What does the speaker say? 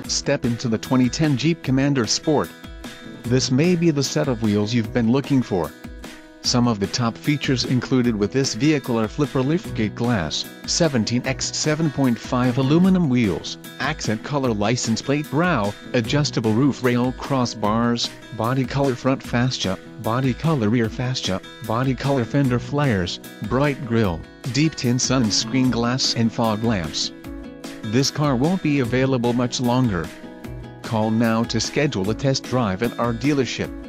Step into the 2010 Jeep Commander Sport. This may be the set of wheels you've been looking for. Some of the top features included with this vehicle are flipper liftgate glass, 17x 7.5 aluminum wheels, accent color license plate brow, adjustable roof rail crossbars, body color front fascia, body color rear fascia, body color fender flares, bright grille, deep tint sunscreen glass and fog lamps. This car won't be available much longer. Call now to schedule a test drive at our dealership.